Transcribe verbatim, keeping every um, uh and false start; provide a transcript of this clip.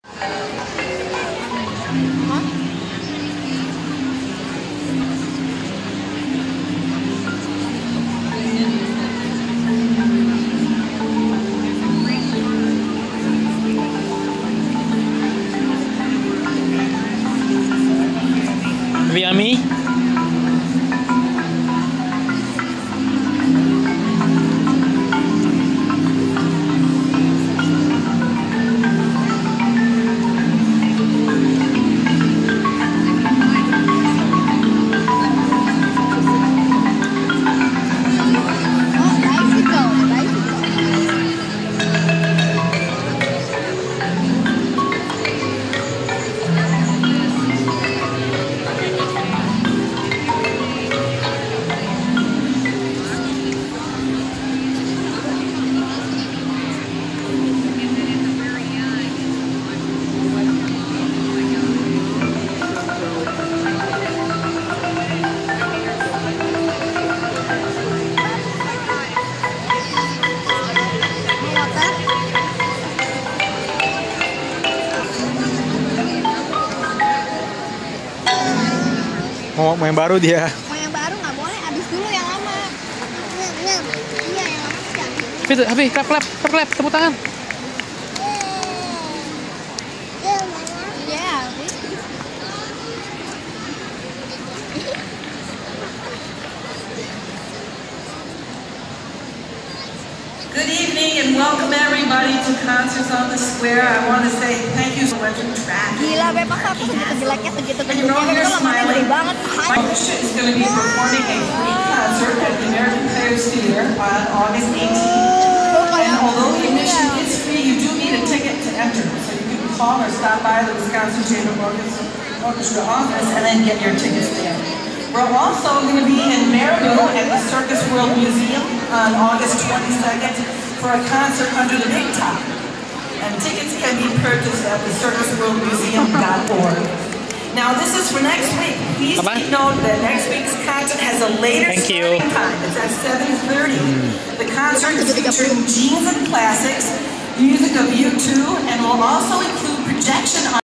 Yummy. Mau main baru dia. Mau yang baru nggak boleh, habis dulu yang lama. Iya, yang lama sih. Habis, habis, klap, klap, klap, klap, tepuk tangan. Iya. Good evening and welcome everybody to Concerts on the Square. I want to say thank you so much for traffic. Gila, Bebas apa segitu jeleknya, segitu And you're all gendutnya, here Bebas lamanya gede smiling. banget. Marsha is going to be performing a free concert at the American Players Theater on August eighteenth. And although the admission is free, you do need a ticket to enter. So you can call or stop by the Wisconsin Chamber Orchestra office and then get your tickets there. We're also going to be in Maribou at the Circus World Museum on August twenty-second for a concert under the Big Top. And tickets can be purchased at the circus world museum dot org. Now this is for next week. Please Apa? take note that next week's concert has a later Thank you. starting time. It's at seven thirty. The concert is featuring Jeans and Classics, music of U two, and will also include projection on